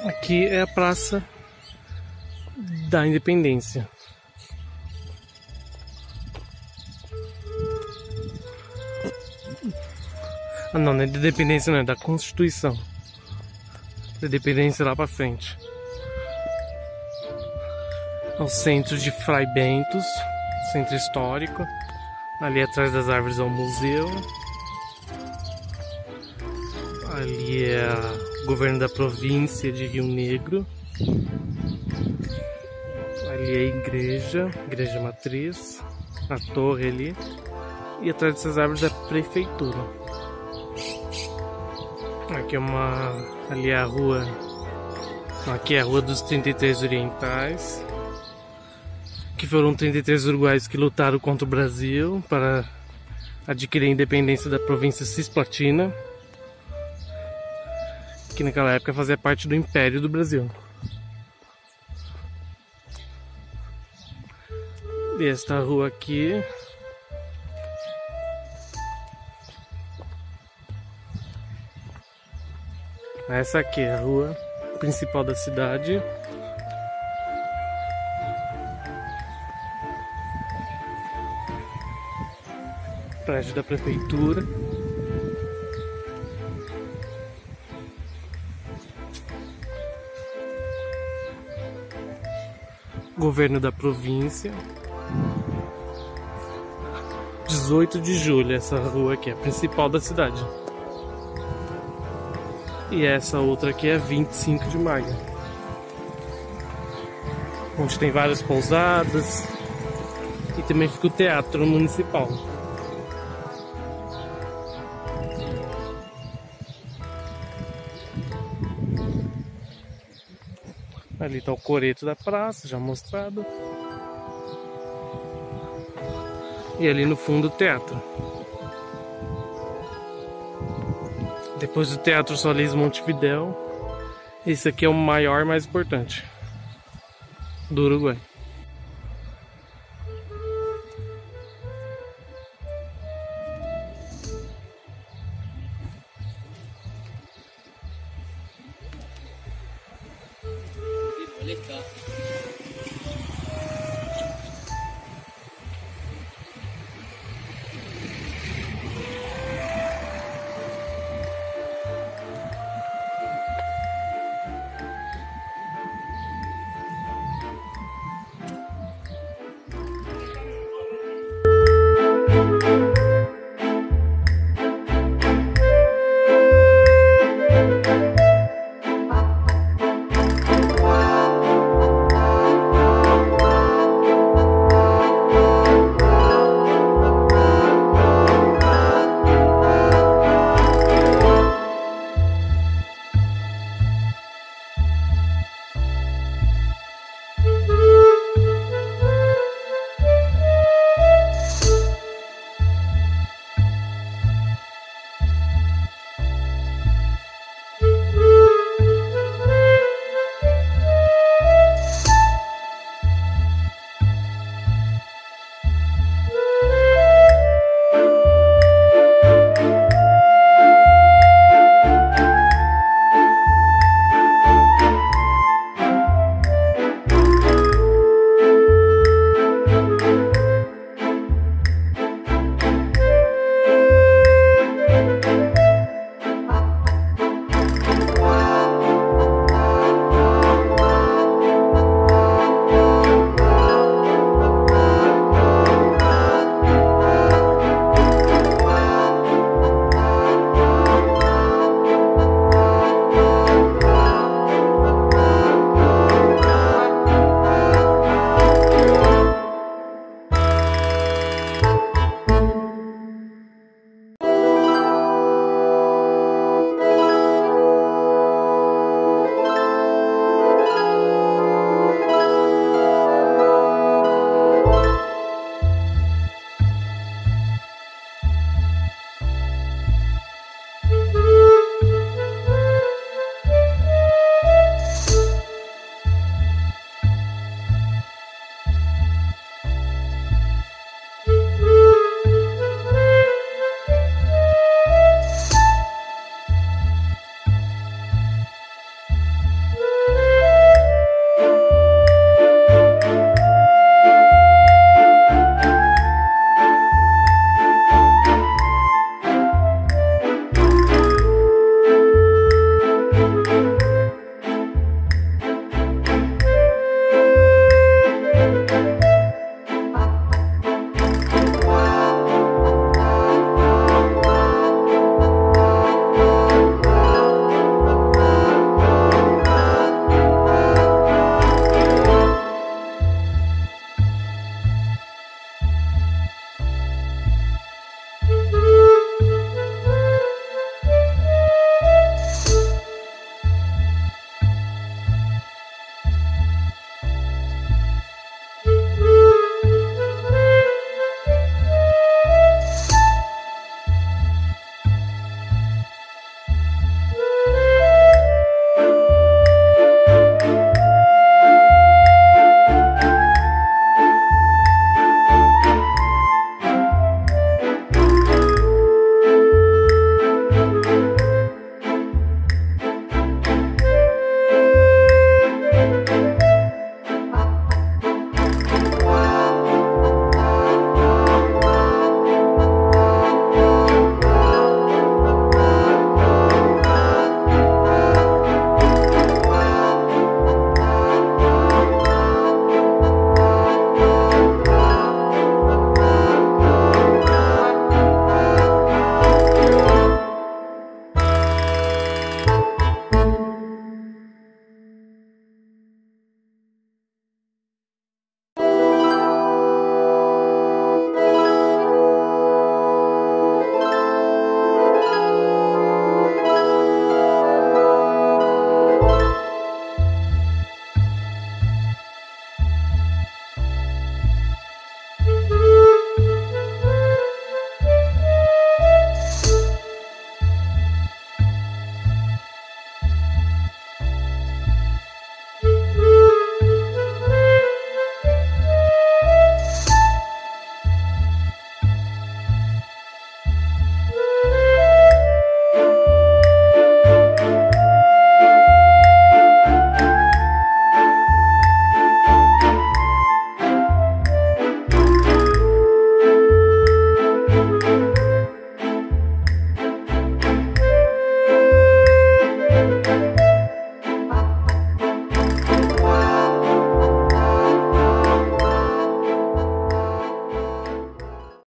Aqui é a Praça da Independência. Ah, não é da Independência, não, é da Constituição. Da Independência lá pra frente. É o centro de Frei Bentos, centro histórico. Ali atrás das árvores é o museu. Ali é o governo da província de Rio Negro. Ali é a igreja matriz, a torre ali. E atrás dessas árvores é a prefeitura. Aqui é ali é a rua. Aqui é a rua dos 33 orientais. Que foram 33 uruguaios que lutaram contra o Brasil para adquirir a independência da província Cisplatina, que naquela época fazia parte do Império do Brasil. E esta rua aqui essa aqui é a rua principal da cidade. Prédio da prefeitura. Governo da província. 18 de julho, essa rua aqui é a principal da cidade. E essa outra aqui é 25 de maio. Onde tem várias pousadas. E também fica o teatro municipal. Ali está o coreto da praça, já mostrado. E ali no fundo o teatro. Depois do Teatro Solís Montevidéu, esse aqui é o maior e mais importante do Uruguai.